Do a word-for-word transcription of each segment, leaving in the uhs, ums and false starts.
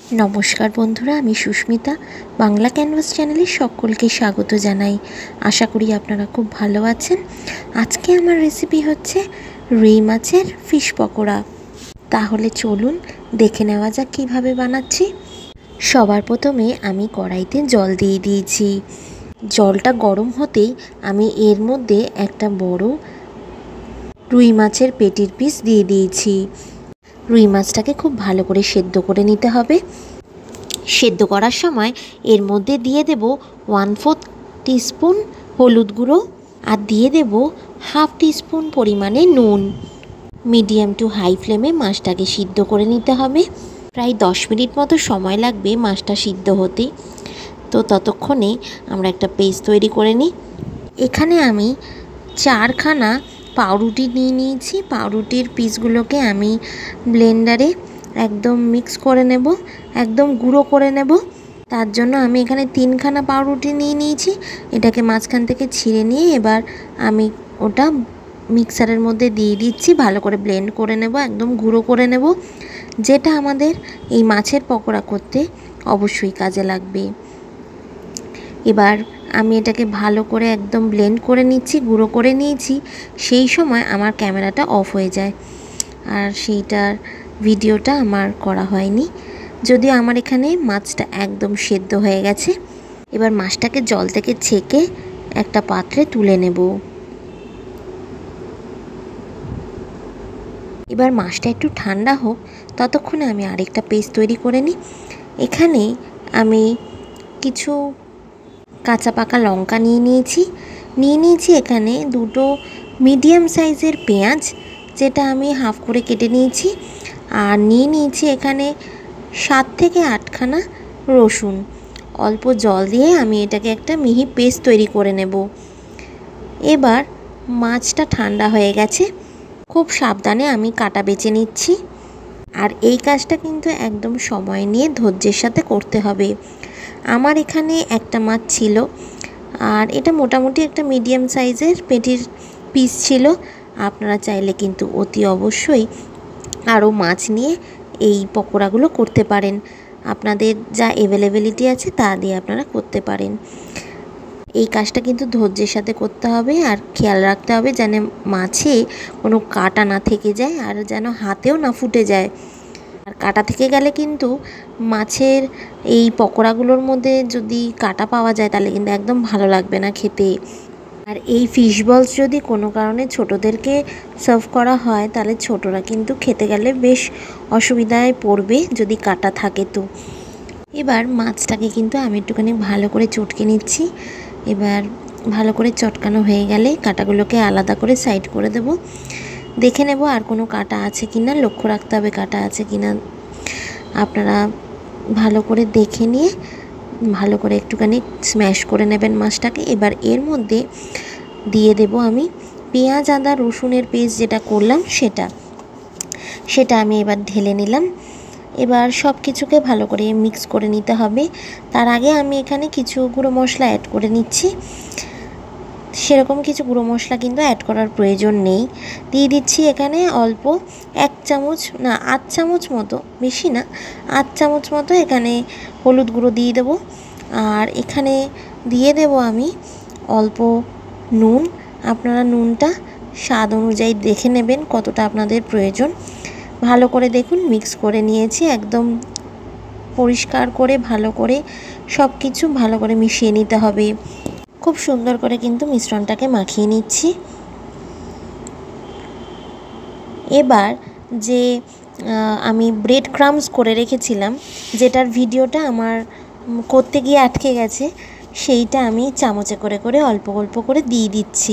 नमस्कार बंधुरा आमी सुष्मिता बांगला कैनभास चैनेले सकलके स्वागत जानाई। आशा करी आपनारा खूब भालो आछेन। आजके आमार रेसिपि होच्छे रुई माछेर फिश पकोड़ा। ताहले चलुन देखे नेওয়া যাক किभाबे बानाচ্ছি। सबार प्रथमे आमी कड़ाईते जल दिए दिएछि। जलटा गरम होतेई आमी एर मध्य एकटा बड़ो रुई माछेर पेटिर पिस दिए दिएछि। रुई माछटाके खूब भालो करे सेদ্ধ करे निते हबे। सेদ্ধ करार समय एर मध्य दिए देब वन फोर्थ टीस्पून हलुद गुঁড়ো और दिए देब हाफ टीस्पून परिमाणे नुन। मीडियम टू हाई फ्लेमे माछटाके सिद्ध करे निते हबे। प्राय दस मिनट मतो समय लागबे माछटा सिद्ध होते। तो ततक्षणे आमरा एकटा पेस्ट तैरी करे निই। एखाने आमी चारखाना पाउरुटी निয়ে নিয়েছি। पाउरुटिर पिसगुलोके आमी ब्लेंडारे एकदम मिक्स करे नेब, एकदम गुঁড়ো करे नेब। तार जोन्नो आमी एखाने तीनखाना पाउरुटी निয়ে নিয়েছি। एटाके माঝখান থেকে ছিঁড়ে নিয়ে এবার আমি ওটা মিক্সারের মধ্যে দিয়ে দিচ্ছি। ভালো করে ব্লেন্ড করে নেব, একদম গুঁড়ো করে নেব, যেটা আমাদের এই মাছের পকোড়া করতে অবশ্যই কাজে লাগবে। এবার আমি এটাকে ভালো করে একদম ব্লেন্ড করে নিচ্ছি, গুঁড়ো করে নিয়েছি। সেই সময় আমার ক্যামেরাটা অফ হয়ে যায় আর সেইটার ভিডিওটা আমার করা হয়নি। যদিও আমার এখানে মাছটা একদম সেদ্ধ হয়ে গেছে। এবার মাছটাকে জল থেকে ছেঁকে একটা পাত্রে তুলে নেব। এবার মাছটা একটু ঠান্ডা হোক, ততক্ষণে আমি আরেকটা পেস্ট তৈরি করে নিই। এখানে আমি কিছু কাঁচা পাকা লঙ্কা নিয়ে নিয়েছি। নিয়ে নিয়েছি এখানে দুটো মিডিয়াম সাইজের পেঁয়াজ, যেটা আমি হাফ করে কেটে নিয়েছি। আর নিয়ে নিয়েছি এখানে সাত থেকে আটখানা রসুন। অল্প জল দিয়ে আমি এটাকে একটা মিহি পেস্ট তৈরি করে নেব। এবার মাছটা ঠান্ডা হয়ে গেছে। খুব সাবধানে আমি কাটা বেছে নিচ্ছি। আর এই কাজটা কিন্তু একদম সময় নিয়ে ধৈর্যের সাথে করতে হবে। আমার এখানে একটা মাছ ছিল আর এটা মোটামুটি একটা মিডিয়াম সাইজের পেটির পিস ছিল। আপনারা চাইলে কিন্তু অতি অবশ্যই আরও মাছ নিয়ে এই পকোড়াগুলো করতে পারেন। আপনাদের যা অ্যাভেলেবিলিটি আছে তা দিয়ে আপনারা করতে পারেন। এই কাজটা কিন্তু ধৈর্যের সাথে করতে হবে আর খেয়াল রাখতে হবে যেন মাছে কোনো কাটা না থেকে যায় আর যেন হাতেও না ফুটে যায়। আর কাটা থেকে গেলে কিন্তু মাছের এই পকোড়াগুলোর মধ্যে যদি কাটা পাওয়া যায় তাহলে কিন্তু একদম ভালো লাগবে না খেতে। আর এই ফিশ বলস যদি কোনো কারণে ছোটোদেরকে সার্ভ করা হয় তাহলে ছোটরা কিন্তু খেতে গেলে বেশ অসুবিধায় পড়বে যদি কাটা থাকে। তো এবার মাছটাকে কিন্তু আমি একটুখানি ভালো করে চটকে নিচ্ছি। এবার ভালো করে চটকানো হয়ে গেলে কাটাগুলোকে আলাদা করে সাইড করে দেব। দেখে নেব আর কোনো কাটা আছে কি না, লক্ষ্য রাখতে হবে কাটা আছে কি না। আপনারা ভালো করে দেখে নিয়ে ভালো করে একটুখানি স্ম্যাশ করে নেবেন মাছটাকে। এবার এর মধ্যে দিয়ে দেব আমি পেঁয়াজ আদা রসুনের পেস্ট যেটা করলাম সেটা সেটা আমি এবার ঢেলে নিলাম। এবার সব কিছুকে ভালো করে মিক্স করে নিতে হবে। তার আগে আমি এখানে কিছু গুঁড়ো মশলা অ্যাড করে নিচ্ছি। সেরকম কিছু গুঁড়ো মশলা কিন্তু অ্যাড করার প্রয়োজন নেই। দিয়ে দিচ্ছি এখানে অল্প এক চামচ না আধ চামচ মতো, বেশি না, আধ চামচ মতো এখানে হলুদ গুঁড়ো দিয়ে দেবো। আর এখানে দিয়ে দেব আমি অল্প নুন। আপনারা নুনটা স্বাদ অনুযায়ী দেখে নেবেন কতটা আপনাদের প্রয়োজন। ভালো করে দেখুন মিক্স করে নিয়েছি, একদম পরিষ্কার করে ভালো করে সব কিছু ভালো করে মিশিয়ে নিতে হবে। খুব সুন্দর করে কিন্তু মিশ্রণটাকে মাখিয়ে নিচ্ছি। এবার যে আমি ব্রেড ক্রাম্বস করে রেখেছিলাম, যেটার ভিডিওটা আমার করতে গিয়ে আটকে গেছে, সেইটা আমি চামচে করে করে অল্প অল্প করে দিয়ে দিচ্ছি।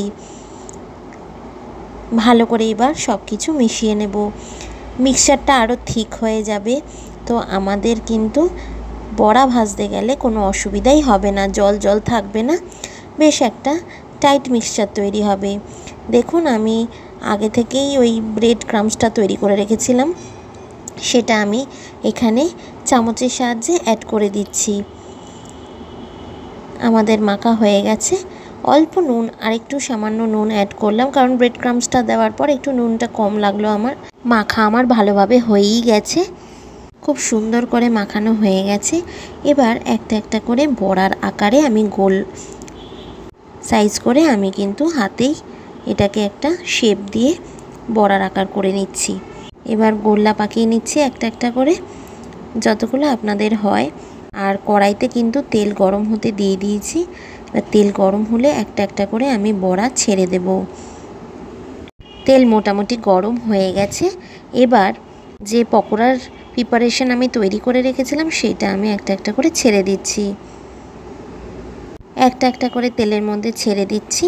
ভালো করে এবার সব কিছু মিশিয়ে নেব। মিক্সচারটা আরও ঠিক হয়ে যাবে। তো আমাদের কিন্তু বড়া ভাজতে গেলে কোনো অসুবিধাই হবে না, জল জল থাকবে না, বেশ একটা টাইট মিক্সচার তৈরি হবে। দেখুন আমি আগে থেকেই ওই ব্রেড ক্রাম্বসটা তৈরি করে রেখেছিলাম, সেটা আমি এখানে চামচের সাহায্যে অ্যাড করে দিচ্ছি। আমাদের মাখা হয়ে গেছে। অল্প নুন আর একটু সামান্য নুন অ্যাড করলাম, কারণ ব্রেড ক্রাম্বসটা দেওয়ার পর একটু নুনটা কম লাগলো আমার। মাখা আমার ভালোভাবে হয়েই গেছে। খুব সুন্দর করে মাখানো হয়ে গেছে। এবার একটা একটা করে বড়ার আকারে আমি গোল সাইজ করে আমি কিন্তু হাতেই এটাকে একটা শেপ দিয়ে বড়ার আকার করে নিচ্ছি। এবার গোল্লা পাকিয়ে নিচ্ছি একটা একটা করে, যতগুলো আপনাদের হয়। আর কড়াইতে কিন্তু তেল গরম হতে দিয়ে দিয়েছি। এবার তেল গরম হলে একটা একটা করে আমি বড়া ছেড়ে দেব। তেল মোটামুটি গরম হয়ে গেছে। এবার যে পকোড়ার প্রিপারেশন আমি তৈরি করে রেখেছিলাম সেটা আমি একটা একটা করে ছেড়ে দিচ্ছি। একটা একটা করে তেলের মধ্যে ছেড়ে দিচ্ছি।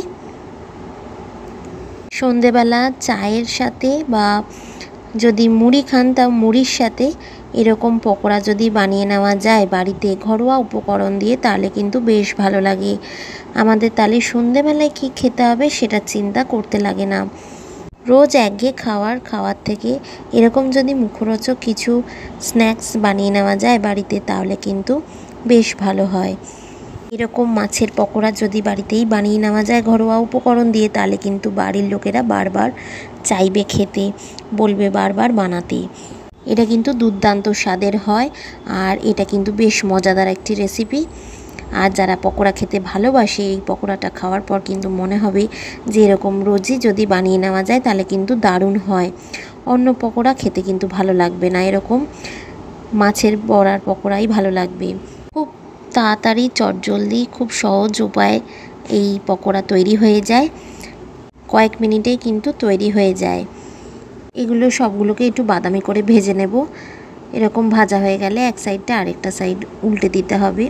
সন্ধেবেলা চায়ের সাথে বা যদি মুড়ি খান তাও মুড়ির সাথে এরকম পকোড়া যদি বানিয়ে নেওয়া যায় বাড়িতে ঘরোয়া উপকরণ দিয়ে, তাহলে কিন্তু বেশ ভালো লাগে আমাদের। তাহলে সন্ধেবেলায় কী খেতে হবে সেটা চিন্তা করতে লাগে না। রোজ একঘেয়ে খাওয়ার খাওয়ার থেকে এরকম যদি মুখরোচক কিছু স্ন্যাক্স বানিয়ে নেওয়া যায় বাড়িতে, তাহলে কিন্তু বেশ ভালো হয়। এরকম মাছের পকোড়া যদি বাড়িতেই বানিয়ে নেওয়া যায় ঘরোয়া উপকরণ দিয়ে, তাহলে কিন্তু বাড়ির লোকেরা বারবার চাইবে খেতে, বলবে বারবার বানাতে। এটা কিন্তু দুর্দান্ত স্বাদের হয় আর এটা কিন্তু বেশ মজাদার একটি রেসিপি। আর যারা পকোড়া খেতে ভালোবাসে এই পকোড়াটা খাওয়ার পর কিন্তু মনে হবে যে এরকম রোজই যদি বানিয়ে নেওয়া যায় তাহলে কিন্তু দারুণ হয়। অন্য পকোড়া খেতে কিন্তু ভালো লাগবে না, এরকম মাছের বড়ার পকোড়াই ভালো লাগবে। খুব তাড়াতাড়ি চটজলদি খুব সহজ উপায়ে এই পকোড়া তৈরি হয়ে যায়, কয়েক মিনিটেই কিন্তু তৈরি হয়ে যায়। এগুলো সবগুলোকে একটু বাদামি করে ভেজে নেব। এরকম ভাজা হয়ে গেলে এক সাইডটা আরেকটা সাইড উল্টে দিতে হবে।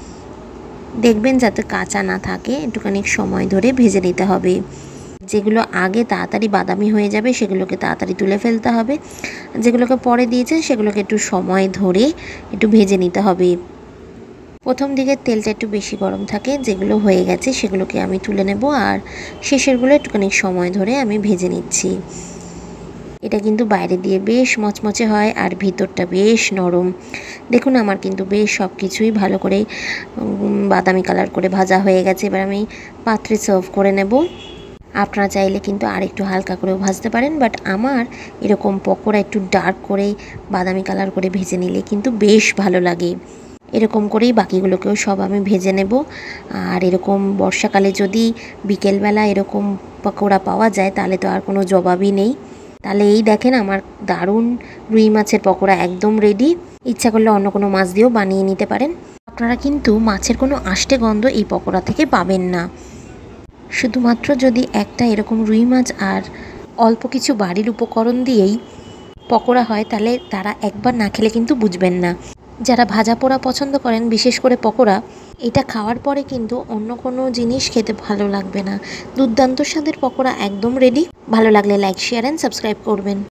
দেখবেন যাতে কাঁচা না থাকে, একটুখানি সময় ধরে ভেজে নিতে হবে। যেগুলো আগে তাড়াতাড়ি বাদামি হয়ে যাবে সেগুলোকে তাড়াতাড়ি তুলে ফেলতে হবে, যেগুলোকে পরে দিয়েছেন সেগুলোকে একটু সময় ধরে একটু ভেজে নিতে হবে। প্রথম দিকে তেলটা একটু বেশি গরম থাকে, যেগুলো হয়ে গেছে সেগুলোকে আমি তুলে নেব আর শেষেরগুলো একটুখানি সময় ধরে আমি ভেজে নিচ্ছি। এটা কিন্তু বাইরে দিয়ে বেশ মচমচে হয় আর ভিতরটা বেশ নরম। দেখুন আমার কিন্তু বেশ সব কিছুই ভালো করে বাদামি কালার করে ভাজা হয়ে গেছে। এবার আমি পাত্রে সার্ভ করে নেব। আপনারা চাইলে কিন্তু আর একটু হালকা করেও ভাজতে পারেন, বাট আমার এরকম পকোড়া একটু ডার্ক করে বাদামি কালার করে ভেজে নিলে কিন্তু বেশ ভালো লাগে। এরকম করেই বাকিগুলোকেও সব আমি ভেজে নেব। আর এরকম বর্ষাকালে যদি বিকেলবেলা এরকম পকোড়া পাওয়া যায় তাহলে তো আর কোনো জবাবই নেই। তাহলে এই দেখেন আমার দারুণ রুই মাছের পকোড়া একদম রেডি। ইচ্ছা করলে অন্য কোনো মাছ দিয়েও বানিয়ে নিতে পারেন। আপনারা কিন্তু মাছের কোনো আষ্টে গন্ধ এই পকোড়া থেকে পাবেন না। শুধুমাত্র যদি একটা এরকম রুই মাছ আর অল্প কিছু বাড়ির উপকরণ দিয়েই পকোড়া হয়, তাহলে তারা একবার না খেলে কিন্তু বুঝবেন না। যারা ভাজা পোড়া পছন্দ করেন, বিশেষ করে পকোড়া, এটা খাওয়ার পরে কিন্তু অন্য কোনো জিনিস খেতে ভালো লাগবে না। দুর্দান্ত স্বাদের পকোড়া একদম রেডি। ভালো লাগলে লাইক, শেয়ার অ্যান্ড সাবস্ক্রাইব করবেন।